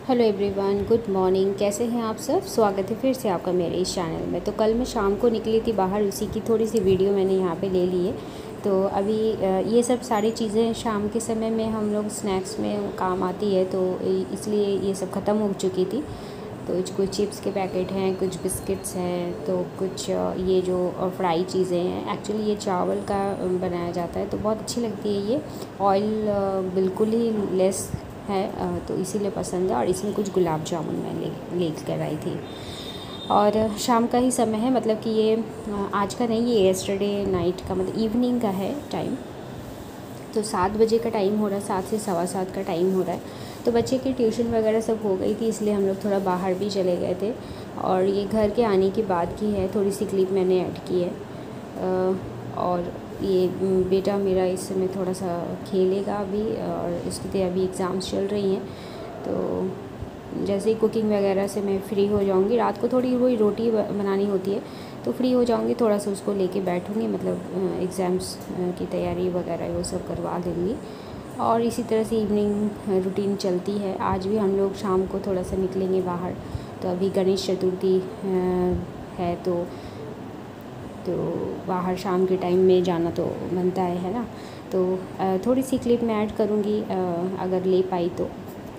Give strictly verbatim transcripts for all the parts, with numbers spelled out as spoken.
Hello everyone, good morning. कैसे हैं आप सब? स्वागत है फिर से आपका मेरे इस चैनल में। तो कल मैं शाम को निकली थी बाहर, उसी की थोड़ी सी वीडियो मैंने यहाँ पे ले ली है। तो अभी ये सब सारी चीज़ें शाम के समय में हम लोग स्नैक्स में काम आती है, तो इसलिए ये सब ख़त्म हो चुकी थी। तो कुछ चिप्स के पैकेट हैं, कुछ बिस्किट्स हैं, तो कुछ ये जो फ्राई चीज़ें हैं। एक्चुअली ये चावल का बनाया जाता है, तो बहुत अच्छी लगती है ये। ऑयल बिल्कुल ही लेस है, तो इसीलिए पसंद है। और इसमें कुछ गुलाब जामुन मैं ले ले कर आई थी। और शाम का ही समय है, मतलब कि ये आज का नहीं, ये येस्टरडे नाइट का, मतलब इवनिंग का है टाइम। तो सात बजे का टाइम हो रहा है, सात से सवा सात का टाइम हो रहा है। तो बच्चे की ट्यूशन वगैरह सब हो गई थी, इसलिए हम लोग थोड़ा बाहर भी चले गए थे। और ये घर के आने की बाद की है, थोड़ी सी क्लिप मैंने ऐड की है। और ये बेटा मेरा इस समय थोड़ा सा खेलेगा अभी, और इसकी तो अभी एग्ज़ाम्स चल रही हैं। तो जैसे ही कुकिंग वगैरह से मैं फ्री हो जाऊंगी, रात को थोड़ी वही रोटी बनानी होती है, तो फ्री हो जाऊंगी, थोड़ा सा उसको लेके बैठूंगी, मतलब एग्ज़ाम्स की तैयारी वगैरह वो सब करवा देंगी। और इसी तरह से इवनिंग रूटीन चलती है। आज भी हम लोग शाम को थोड़ा सा निकलेंगे बाहर। तो अभी गणेश चतुर्थी है, तो तो बाहर शाम के टाइम में जाना तो बनता है है ना। तो थोड़ी सी क्लिप मैं ऐड करूँगी, अगर ले पाई तो।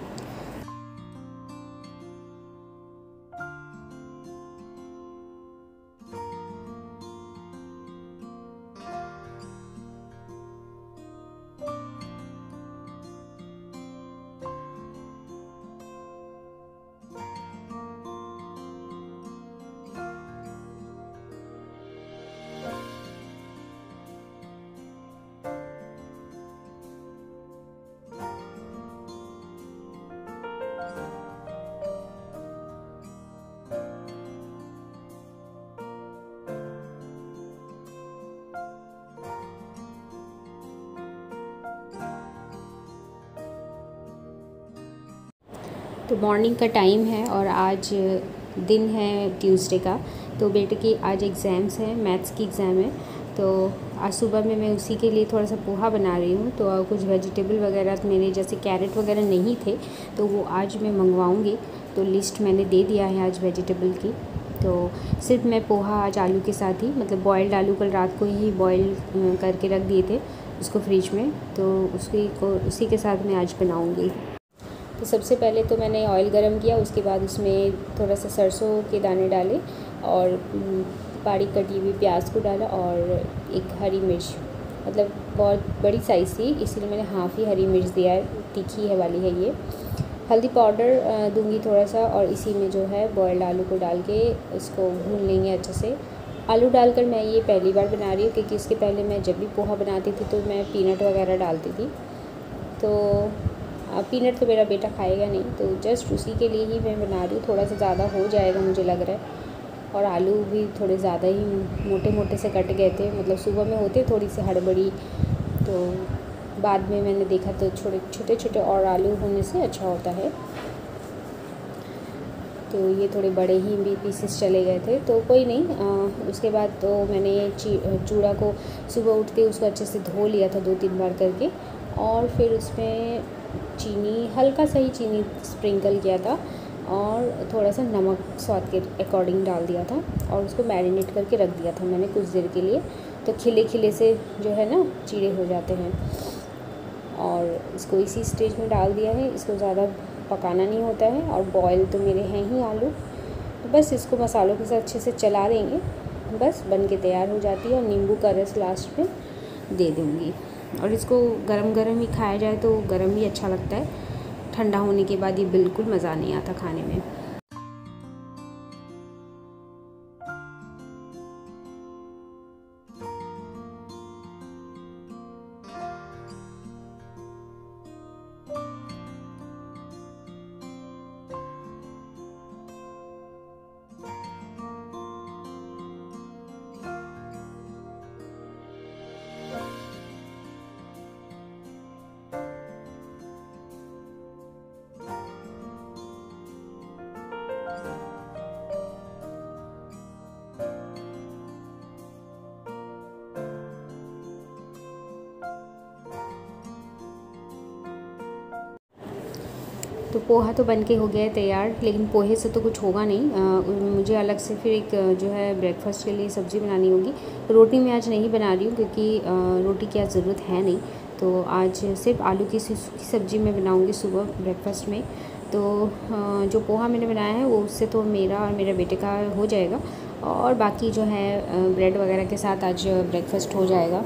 तो मॉर्निंग का टाइम है और आज दिन है ट्यूसडे का। तो बेटे की आज एग्ज़ाम्स हैं, मैथ्स की एग्ज़ाम है। तो आज सुबह में मैं उसी के लिए थोड़ा सा पोहा बना रही हूँ। तो कुछ वेजिटेबल वगैरह मेरे जैसे कैरेट वगैरह नहीं थे, तो वो आज मैं मंगवाऊँगी। तो लिस्ट मैंने दे दिया है आज वेजिटेबल की। तो सिर्फ मैं पोहा आज आलू के साथ ही, मतलब बॉयल्ड आलू कल रात को ही बॉयल करके रख दिए थे उसको फ्रिज में, तो उसकी को उसी के साथ मैं आज बनाऊँगी। तो सबसे पहले तो मैंने ऑयल गरम किया, उसके बाद उसमें थोड़ा सा सरसों के दाने डाले और बारीक कटी हुई प्याज को डाला और एक हरी मिर्च, मतलब बहुत बड़ी साइज़ थी इसलिए मैंने हाफ़ ही हरी मिर्च दिया है, तीखी है वाली है ये। हल्दी पाउडर दूंगी थोड़ा सा, और इसी में जो है बॉयल्ड आलू को डाल के इसको भून लेंगे अच्छे से। आलू डालकर मैं ये पहली बार बना रही हूँ, क्योंकि इसके पहले मैं जब भी पोहा बनाती थी तो मैं पीनट वगैरह डालती थी। तो पीनट तो मेरा बेटा खाएगा नहीं, तो जस्ट उसी के लिए ही मैं बना रही हूँ। थोड़ा सा ज़्यादा हो जाएगा मुझे लग रहा है, और आलू भी थोड़े ज़्यादा ही मोटे मोटे से कट गए थे, मतलब सुबह में होते थोड़ी सी हड़बड़ी, तो बाद में मैंने देखा तो छोटे छोटे छोटे और आलू होने से अच्छा होता है। तो ये थोड़े बड़े ही भी पीसेस चले गए थे, तो कोई नहीं। आ, उसके बाद तो मैंने चूड़ा को सुबह उठते उसको अच्छे से धो लिया था दो तीन बार करके, और फिर उसमें चीनी, हल्का सा ही चीनी स्प्रिंकल किया था, और थोड़ा सा नमक स्वाद के अकॉर्डिंग डाल दिया था, और उसको मैरिनेट करके रख दिया था मैंने कुछ देर के लिए। तो खिले खिले से जो है ना चीड़े हो जाते हैं, और इसको इसी स्टेज में डाल दिया है। इसको ज़्यादा पकाना नहीं होता है, और बॉयल तो मेरे हैं ही आलू, तो बस इसको मसालों के साथ अच्छे से चला देंगे, बस बन के तैयार हो जाती है। और नींबू का रस लास्ट में दे दूँगी। और इसको गरम गरम ही खाया जाए तो गरम ही अच्छा लगता है, ठंडा होने के बाद ये बिल्कुल मज़ा नहीं आता खाने में। तो पोहा तो बन के हो गया है तैयार, लेकिन पोहे से तो कुछ होगा नहीं। आ, मुझे अलग से फिर एक जो है ब्रेकफास्ट के लिए सब्ज़ी बनानी होगी। रोटी मैं आज नहीं बना रही हूँ क्योंकि आ, रोटी की आज ज़रूरत है नहीं, तो आज सिर्फ आलू की सूखी सब्ज़ी मैं बनाऊँगी सुबह ब्रेकफास्ट में। तो आ, जो पोहा मैंने बनाया है वो उससे तो मेरा और मेरे बेटे का हो जाएगा, और बाकी जो है ब्रेड वगैरह के साथ आज ब्रेकफास्ट हो जाएगा।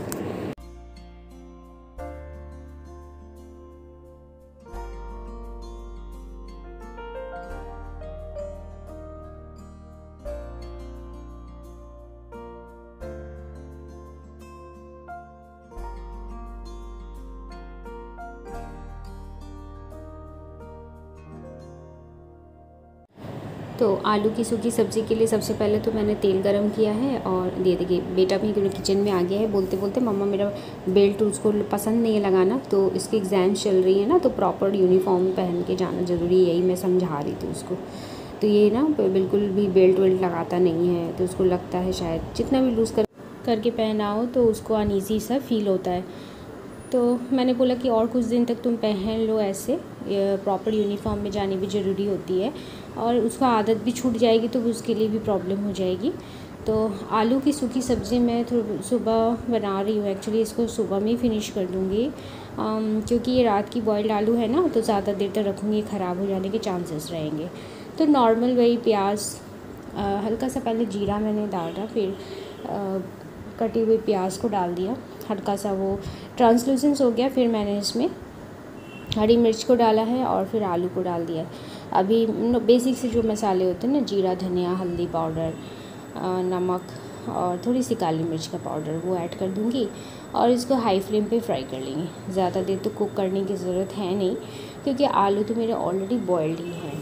तो आलू की सूखी सब्ज़ी के लिए सबसे पहले तो मैंने तेल गरम किया है, और ये देखिए बेटा भी किचन में आ गया है बोलते बोलते मम्मा मेरा बेल्ट उसको पसंद नहीं है लगाना, तो इसकी एग्ज़ाम्स चल रही है ना, तो प्रॉपर यूनिफॉर्म पहन के जाना ज़रूरी है, यही मैं समझा रही थी उसको। तो ये ना बिल्कुल भी बेल्ट वेल्ट लगाता नहीं है, तो उसको लगता है शायद जितना भी लूज़ कर करके पहना हो तो उसको अनईज़ी सा फील होता है। तो मैंने बोला कि और कुछ दिन तक तुम पहन लो ऐसे, प्रॉपर यूनिफॉर्म में जानी भी ज़रूरी होती है, और उसका आदत भी छूट जाएगी तो उसके लिए भी प्रॉब्लम हो जाएगी। तो आलू की सूखी सब्ज़ी मैं सुबह बना रही हूँ, एक्चुअली इसको सुबह में ही फिनिश कर दूँगी, क्योंकि ये रात की बॉइल्ड आलू है ना, तो ज़्यादा देर तक रखूँगी ख़राब हो जाने के चांसेस रहेंगे। तो नॉर्मल वही प्याज, हल्का सा पहले जीरा मैंने डाला, फिर आ, कटी हुई प्याज को डाल दिया, हल्का सा वो ट्रांसलूसेंस हो गया, फिर मैंने इसमें हरी मिर्च को डाला है और फिर आलू को डाल दिया। अभी बेसिक से जो मसाले होते हैं ना, जीरा, धनिया, हल्दी पाउडर, नमक और थोड़ी सी काली मिर्च का पाउडर, वो ऐड कर दूँगी और इसको हाई फ्लेम पे फ्राई कर लेंगे। ज़्यादा देर तो कुक करने की ज़रूरत है नहीं, क्योंकि आलू तो मेरे ऑलरेडी बॉयल्ड ही हैं।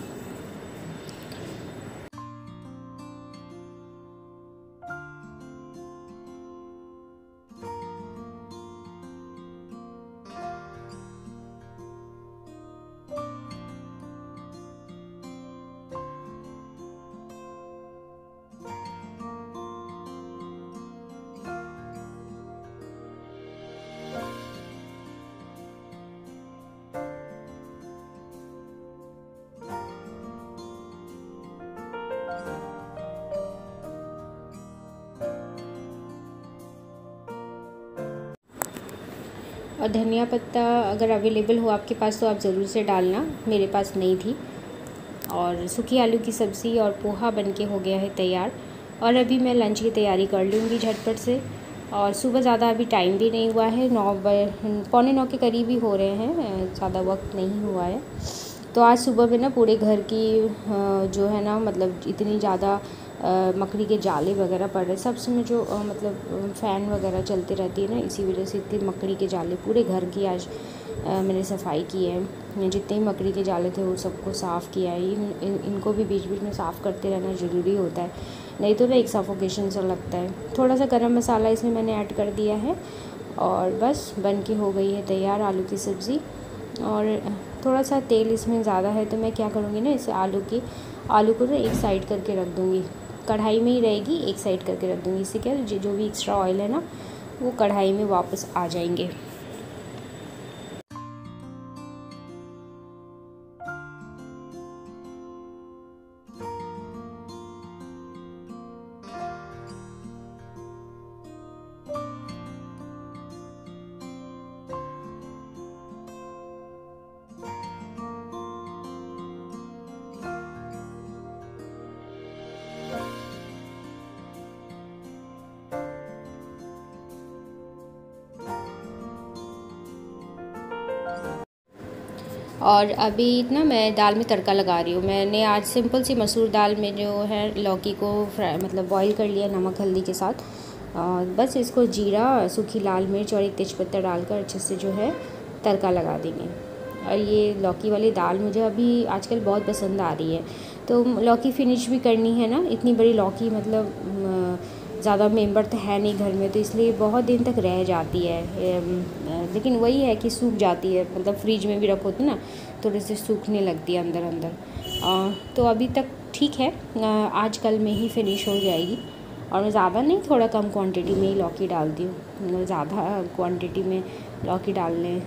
और धनिया पत्ता अगर अवेलेबल हो आपके पास तो आप ज़रूर से डालना, मेरे पास नहीं थी। और सूखी आलू की सब्ज़ी और पोहा बनके हो गया है तैयार, और अभी मैं लंच की तैयारी कर लूँगी झटपट से। और सुबह ज़्यादा अभी टाइम भी नहीं हुआ है, नौ बजे पौने नौ के करीब ही हो रहे हैं, ज़्यादा वक्त नहीं हुआ है। तो आज सुबह में ना पूरे घर की जो है ना, मतलब इतनी ज़्यादा मकड़ी के जाले वगैरह पड़ रहे, सब समय जो आ, मतलब फ़ैन वगैरह चलती रहती है ना, इसी वजह से इतने मकड़ी के जाले पूरे घर की आज आ, मैंने सफाई की है। जितने ही मकड़ी के जाले थे वो सबको साफ़ किया है। इन, इन, इनको भी बीच बीच में साफ़ करते रहना ज़रूरी होता है, नहीं तो ना एक सफोकेशन सा लगता है। थोड़ा सा गरम मसाला इसमें मैंने ऐड कर दिया है, और बस बन के हो गई है तैयार आलू की सब्ज़ी। और थोड़ा सा तेल इसमें ज़्यादा है, तो मैं क्या करूँगी ना, इसे आलू की आलू को ना एक साइड करके रख दूँगी, कढ़ाई में ही रहेगी, एक साइड करके रख दूँगी। इससे क्या जो भी एक्स्ट्रा ऑयल है ना, वो कढ़ाई में वापस आ जाएंगे। और अभी ना मैं दाल में तड़का लगा रही हूँ। मैंने आज सिंपल सी मसूर दाल में जो है लौकी को फ्राई मतलब बॉईल कर लिया नमक हल्दी के साथ, और बस इसको जीरा, सूखी लाल मिर्च और एक तेज़पत्ता डालकर अच्छे से जो है तड़का लगा देंगे। और ये लौकी वाली दाल मुझे अभी आजकल बहुत पसंद आ रही है, तो लौकी फिनिश भी करनी है ना, इतनी बड़ी लौकी मतलब ज़्यादा मेंबर तो है नहीं घर में, तो इसलिए बहुत दिन तक रह जाती है। लेकिन वही है कि सूख जाती है, मतलब फ्रिज में भी रखो तो ना थोड़े से सूखने लगती है अंदर अंदर। आ, तो अभी तक ठीक है, आज कल में ही फिनिश हो जाएगी। और मैं ज़्यादा नहीं, थोड़ा कम क्वांटिटी में ही लौकी डालती हूँ, ज़्यादा क्वांटिटी में लौकी डालने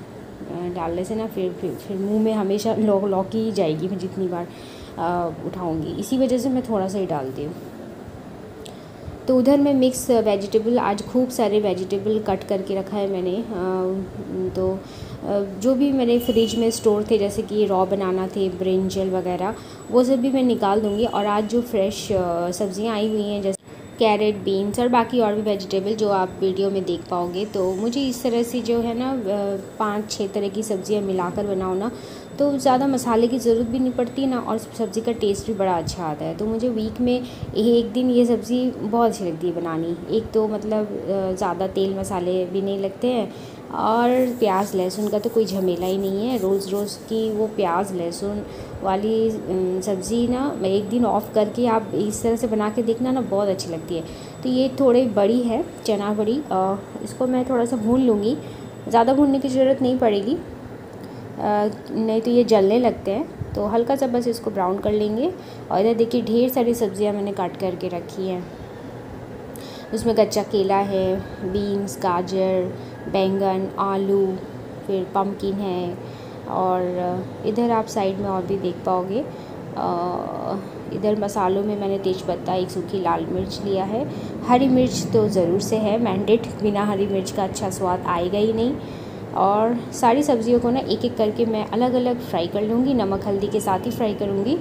डालने से ना फिर फिर फिर मुँह में हमेशा लौ लौकी ही जाएगी, मैं जितनी बार उठाऊँगी, इसी वजह से मैं थोड़ा सा ही डालती हूँ। तो उधर मैं मिक्स वेजिटेबल, आज खूब सारे वेजिटेबल कट करके रखा है मैंने। तो जो भी मैंने फ्रिज में स्टोर थे, जैसे कि रॉ बनाना थे, ब्रिंजल वगैरह, वो सब भी मैं निकाल दूँगी। और आज जो फ्रेश सब्ज़ियाँ आई हुई हैं, जैसे कैरेट, बीन्स और बाकी और भी वेजिटेबल जो आप वीडियो में देख पाओगे, तो मुझे इस तरह से जो है ना पाँच छः तरह की सब्ज़ियाँ मिलाकर बनाओ ना, तो ज़्यादा मसाले की ज़रूरत भी नहीं पड़ती ना, और सब्ज़ी का टेस्ट भी बड़ा अच्छा आता है। तो मुझे वीक में एक दिन ये सब्ज़ी बहुत अच्छी लगती है बनानी। एक तो मतलब ज़्यादा तेल मसाले भी नहीं लगते हैं, और प्याज लहसुन का तो कोई झमेला ही नहीं है। रोज़ रोज़ की वो प्याज लहसुन वाली सब्ज़ी ना एक दिन ऑफ करके आप इस तरह से बना के देखना ना, बहुत अच्छी लगती है। तो ये थोड़ी बड़ी है चना बड़ी, इसको मैं थोड़ा सा भून लूँगी, ज़्यादा भूनने की ज़रूरत नहीं पड़ेगी, नहीं तो ये जलने लगते हैं। तो हल्का सा बस इसको ब्राउन कर लेंगे। और इधर देखिए ढेर सारी सब्ज़ियाँ मैंने काट करके रखी हैं। उसमें कच्चा केला है, बीन्स, गाजर, बैंगन, आलू, फिर पम्पकिन है, और इधर आप साइड में और भी देख पाओगे। इधर मसालों में मैंने तेज़पत्ता, एक सूखी लाल मिर्च लिया है। हरी मिर्च तो ज़रूर से है मैंडेट, बिना हरी मिर्च का अच्छा स्वाद आएगा ही नहीं। और सारी सब्ज़ियों को ना एक एक करके मैं अलग अलग फ्राई कर लूँगी, नमक हल्दी के साथ ही फ्राई करूँगी।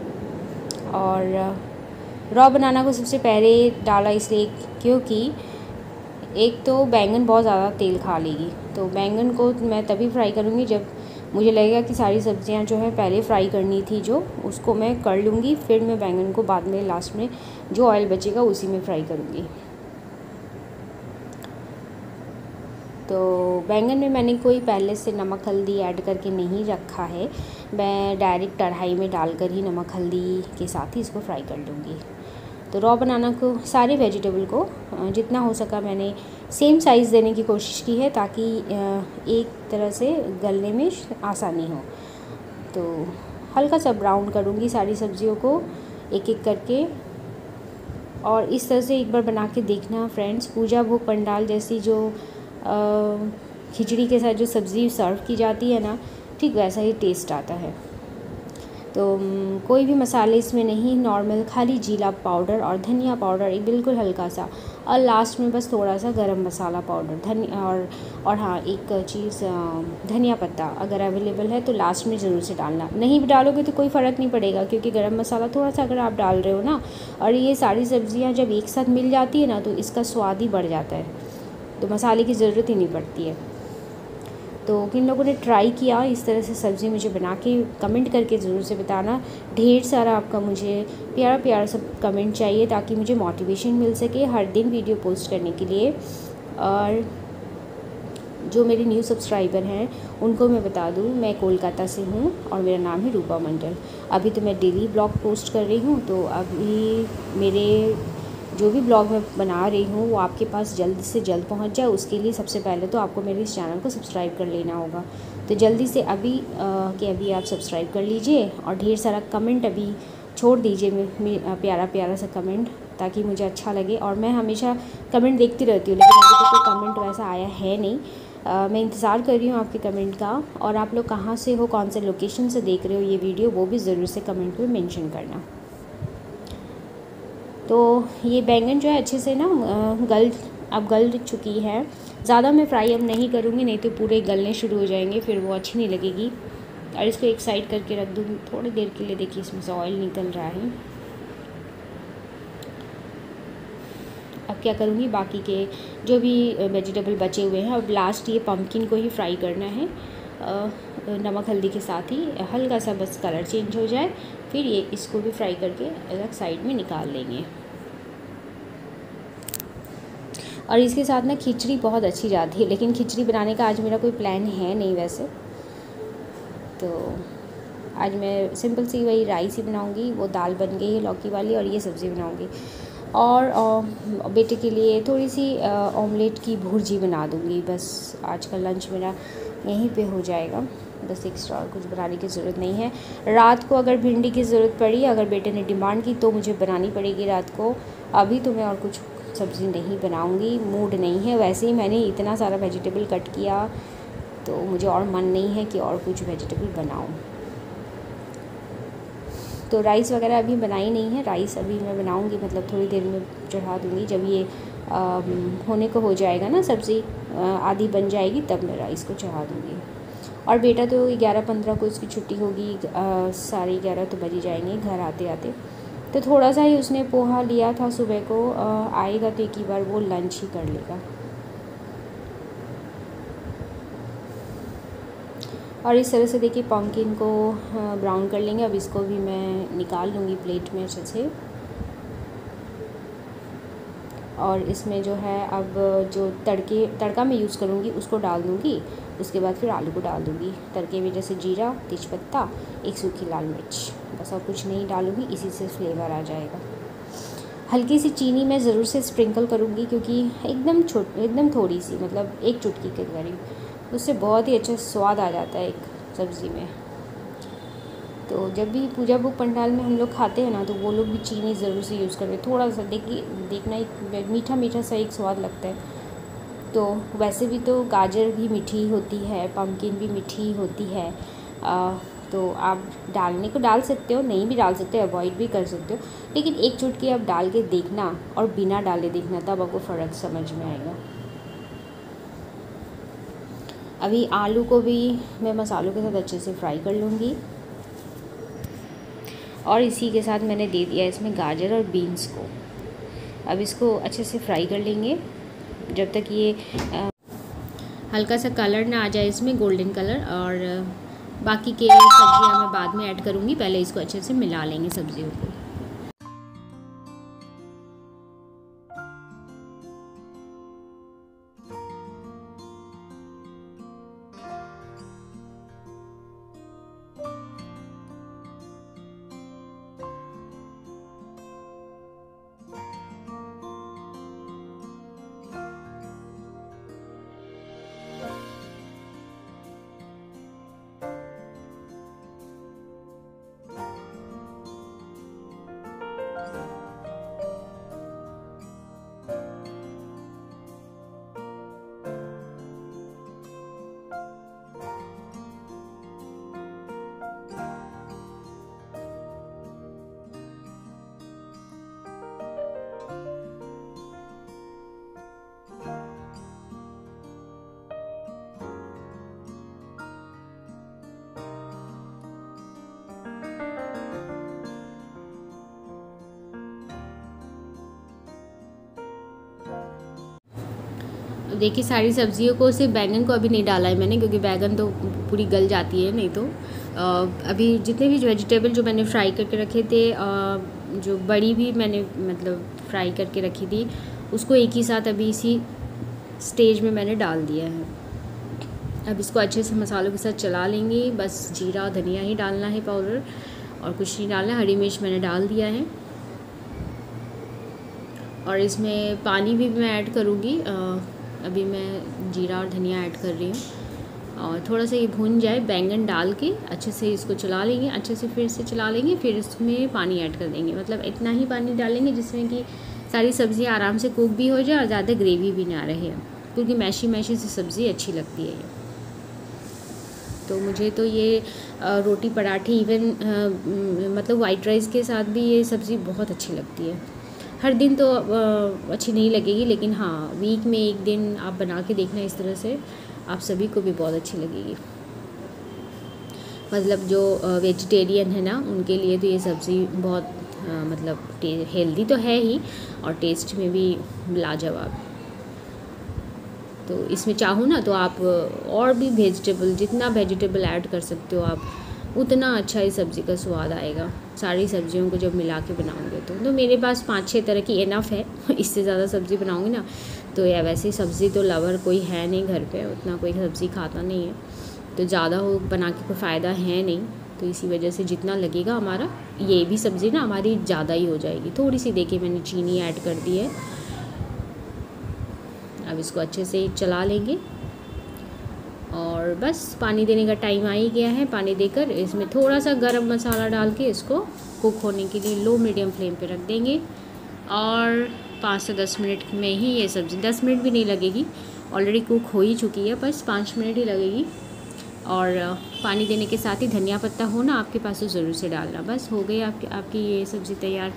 और रॉ बनाना को सबसे पहले डाला इसलिए क्योंकि एक तो बैंगन बहुत ज़्यादा तेल खा लेगी, तो बैंगन को मैं तभी फ्राई करूँगी जब मुझे लगेगा कि सारी सब्ज़ियाँ जो है पहले फ्राई करनी थी, जो उसको मैं कर लूँगी। फिर मैं बैंगन को बाद में लास्ट में जो ऑयल बचेगा उसी में फ्राई करूँगी। तो बैंगन में मैंने कोई पहले से नमक हल्दी ऐड करके नहीं रखा है, मैं डायरेक्ट कढ़ाई में डालकर ही नमक हल्दी के साथ ही इसको फ्राई कर लूँगी। तो रॉ बनाना को सारे वेजिटेबल को जितना हो सका मैंने सेम साइज़ देने की कोशिश की है, ताकि एक तरह से गलने में आसानी हो। तो हल्का सा ब्राउन करूँगी सारी सब्जियों को एक एक करके। और इस तरह से एक बार बना के देखना फ्रेंड्स, पूजा भोग पंडाल जैसी जो खिचड़ी के साथ जो सब्ज़ी सर्व की जाती है ना, ठीक वैसा ही टेस्ट आता है। तो कोई भी मसाले इसमें नहीं, नॉर्मल खाली जीरा पाउडर और धनिया पाउडर एक बिल्कुल हल्का सा, और लास्ट में बस थोड़ा सा गरम मसाला पाउडर, धनिया और और हाँ एक चीज़ धनिया पत्ता अगर अवेलेबल है तो लास्ट में ज़रूर से डालना। नहीं भी डालोगे तो कोई फ़र्क नहीं पड़ेगा, क्योंकि गरम मसाला थोड़ा सा अगर आप डाल रहे हो ना, और ये सारी सब्ज़ियाँ जब एक साथ मिल जाती है ना, तो इसका स्वाद ही बढ़ जाता है, तो मसाले की ज़रूरत ही नहीं पड़ती है। तो किन लोगों ने ट्राई किया इस तरह से सब्ज़ी मुझे बना के कमेंट करके ज़रूर से बताना। ढेर सारा आपका मुझे प्यारा प्यारा सब कमेंट चाहिए, ताकि मुझे मोटिवेशन मिल सके हर दिन वीडियो पोस्ट करने के लिए। और जो मेरे न्यू सब्सक्राइबर हैं उनको मैं बता दूँ, मैं कोलकाता से हूँ और मेरा नाम है रूपा मंडल। अभी तो मैं डेली ब्लॉग पोस्ट कर रही हूँ, तो अभी मेरे जो भी ब्लॉग मैं बना रही हूँ वो आपके पास जल्द से जल्द पहुँच जाए, उसके लिए सबसे पहले तो आपको मेरे इस चैनल को सब्सक्राइब कर लेना होगा। तो जल्दी से अभी के अभी आप सब्सक्राइब कर लीजिए, और ढेर सारा कमेंट अभी छोड़ दीजिए, प्यारा प्यारा सा कमेंट, ताकि मुझे अच्छा लगे। और मैं हमेशा कमेंट देखती रहती हूँ, लेकिन अभी तक कोई कमेंट वैसा आया है नहीं। आ, मैं इंतज़ार कर रही हूँ आपके कमेंट का। और आप लोग कहाँ से हो, कौन से लोकेशन से देख रहे हो ये वीडियो, वो भी ज़रूर से कमेंट में मेंशन करना। तो ये बैंगन जो है अच्छे से ना गल अब गल चुकी है। ज़्यादा मैं फ्राई अब नहीं करूँगी, नहीं तो पूरे गलने शुरू हो जाएंगे, फिर वो अच्छी नहीं लगेगी। और इसको एक साइड करके रख दूँगी थोड़ी देर के लिए। देखिए इसमें से ऑयल निकल रहा है। अब क्या करूँगी, बाकी के जो भी वेजिटेबल बचे हुए हैं, अब लास्ट ये पम्पकिन को ही फ्राई करना है नमक हल्दी के साथ ही, हल्का सा बस कलर चेंज हो जाए, फिर ये इसको भी फ्राई करके अलग साइड में निकाल लेंगे। और इसके साथ ना खिचड़ी बहुत अच्छी जाती है, लेकिन खिचड़ी बनाने का आज मेरा कोई प्लान है नहीं वैसे। तो आज मैं सिंपल सी वही राइस ही बनाऊंगी, वो दाल बन गई है लौकी वाली, और ये सब्ज़ी बनाऊंगी। और बेटे के लिए थोड़ी सी ऑमलेट की भुर्जी बना दूंगी। बस आज का लंच मेरा यहीं पे हो जाएगा, बस एक्स्ट्रा और कुछ बनाने की ज़रूरत नहीं है। रात को अगर भिंडी की ज़रूरत पड़ी, अगर बेटे ने डिमांड की, तो मुझे बनानी पड़ेगी रात को। अभी तो मैं और कुछ सब्ज़ी नहीं बनाऊंगी, मूड नहीं है। वैसे ही मैंने इतना सारा वेजिटेबल कट किया, तो मुझे और मन नहीं है कि और कुछ वेजिटेबल बनाऊँ। तो राइस वगैरह अभी बनाई नहीं है, राइस अभी मैं बनाऊँगी, मतलब थोड़ी देर में चढ़ा दूँगी। जब ये आ, होने को हो जाएगा ना, सब्ज़ी आधी बन जाएगी, तब मैं राइस को चढ़ा दूँगी। और बेटा तो ग्यारह पंद्रह को इसकी छुट्टी होगी, साढ़े ग्यारह तो बज ही जाएंगे घर आते आते। तो थोड़ा सा ही उसने पोहा लिया था सुबह को, आ, आएगा तो एक ही बार वो लंच ही कर लेगा। और इस तरह से देखिए पम्पकिन को ब्राउन कर लेंगे। अब इसको भी मैं निकाल लूँगी प्लेट में अच्छे से। और इसमें जो है अब जो तड़के तड़का मैं यूज़ करूँगी उसको डाल दूँगी। उसके बाद फिर आलू को डाल दूँगी। तड़के में जैसे जीरा, तेजपत्ता, एक सूखी लाल मिर्च, बस और कुछ नहीं डालूँगी, इसी से फ्लेवर आ जाएगा। हल्की सी चीनी मैं ज़रूर से स्प्रिंकल करूँगी, क्योंकि एकदम छोट एकदम थोड़ी सी, मतलब एक चुटकी के करीब, उससे बहुत ही अच्छा स्वाद आ जाता है एक सब्ज़ी में। तो जब भी पूजा भोग पंडाल में हम लोग खाते हैं ना, तो वो लोग भी चीनी ज़रूर से यूज़ करते हैं। थोड़ा सा देखिए, देखना एक मीठा मीठा सा एक स्वाद लगता है। तो वैसे भी तो गाजर भी मीठी होती है, पम्पकिन भी मीठी होती है, आ, तो आप डालने को डाल सकते हो, नहीं भी डाल सकते, अवॉइड भी कर सकते हो, लेकिन एक चुटकी आप डाल के देखना और बिना डाले देखना, तब आपको फ़र्क समझ में आएगा। अभी आलू को भी मैं मसालों के साथ अच्छे से फ्राई कर लूँगी। और इसी के साथ मैंने दे दिया इसमें गाजर और बीन्स को। अब इसको अच्छे से फ्राई कर लेंगे जब तक ये आ, हल्का सा कलर ना आ जाए, इसमें गोल्डन कलर। और बाकी के सब्जियां मैं बाद में ऐड करूँगी, पहले इसको अच्छे से मिला लेंगे सब्जियों को। देखिए सारी सब्जियों को, सिर्फ बैंगन को अभी नहीं डाला है मैंने, क्योंकि बैंगन तो पूरी गल जाती है नहीं तो। अभी जितने भी वेजिटेबल जो मैंने फ्राई करके रखे थे, जो बड़ी भी मैंने मतलब फ्राई करके रखी थी, उसको एक ही साथ अभी इसी स्टेज में मैंने डाल दिया है। अब इसको अच्छे से मसालों के साथ चला लेंगे। बस जीरा धनिया ही डालना है पाउडर, और कुछ नहीं डालना। हरी मिर्च मैंने डाल दिया है, और इसमें पानी भी मैं ऐड करूँगी। अभी मैं जीरा और धनिया ऐड कर रही हूँ, और थोड़ा सा ये भून जाए, बैंगन डाल के अच्छे से इसको चला लेंगे, अच्छे से फिर से चला लेंगे, फिर इसमें पानी ऐड कर देंगे। मतलब इतना ही पानी डालेंगे जिसमें कि सारी सब्ज़ियाँ आराम से कुक भी हो जाए और ज़्यादा ग्रेवी भी ना रहे, क्योंकि मैशी मैशी से सब्ज़ी अच्छी लगती है ये। तो मुझे तो ये रोटी पराठे, इवन मतलब वाइट राइस के साथ भी ये सब्ज़ी बहुत अच्छी लगती है। हर दिन तो अच्छी नहीं लगेगी, लेकिन हाँ वीक में एक दिन आप बना के देखना इस तरह से, आप सभी को भी बहुत अच्छी लगेगी। मतलब जो वेजिटेरियन है ना, उनके लिए तो ये सब्ज़ी बहुत आ, मतलब हेल्दी तो है ही, और टेस्ट में भी लाजवाब। तो इसमें चाहो ना तो आप और भी वेजिटेबल, जितना वेजिटेबल ऐड कर सकते हो आप, उतना अच्छा इस सब्ज़ी का स्वाद आएगा। सारी सब्जियों को जब मिला के बनाओगे तो तो मेरे पास पाँच छः तरह की इनफ है। इससे ज़्यादा सब्ज़ी बनाऊंगी ना तो, या वैसे सब्ज़ी तो लवर कोई है नहीं घर पे, उतना कोई सब्ज़ी खाता नहीं है, तो ज़्यादा हो बना के कोई फ़ायदा है नहीं। तो इसी वजह से जितना लगेगा हमारा, ये भी सब्ज़ी ना हमारी ज़्यादा ही हो जाएगी। थोड़ी सी देखिए मैंने चीनी ऐड कर दी है। अब इसको अच्छे से चला लेंगे, और बस पानी देने का टाइम आ ही गया है। पानी देकर इसमें थोड़ा सा गरम मसाला डाल के इसको कुक होने के लिए लो मीडियम फ्लेम पे रख देंगे, और पाँच से दस मिनट में ही ये सब्ज़ी, दस मिनट भी नहीं लगेगी, ऑलरेडी कुक हो ही चुकी है, बस पाँच मिनट ही लगेगी। और पानी देने के साथ ही धनिया पत्ता हो ना आपके पास तो ज़रूर से डालना। बस हो गई आपकी आपकी ये सब्ज़ी तैयार।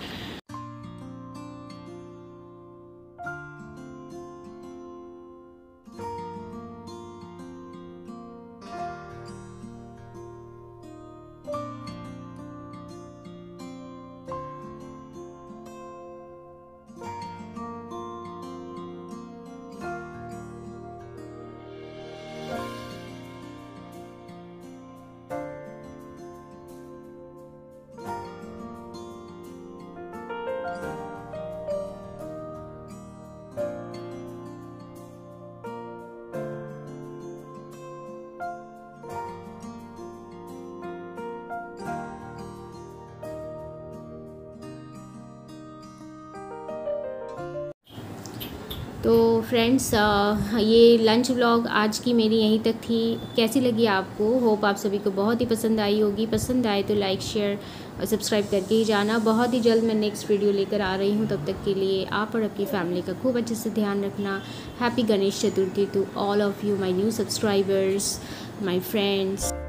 तो फ्रेंड्स, ये लंच व्लॉग आज की मेरी यहीं तक थी। कैसी लगी आपको? होप आप सभी को बहुत ही पसंद आई होगी। पसंद आए तो लाइक शेयर और सब्सक्राइब करके ही जाना। बहुत ही जल्द मैं नेक्स्ट वीडियो लेकर आ रही हूँ। तब तक के लिए आप और अपनी फैमिली का खूब अच्छे से ध्यान रखना। Happy Ganesh Chaturthi to all of you my new subscribers, my friends.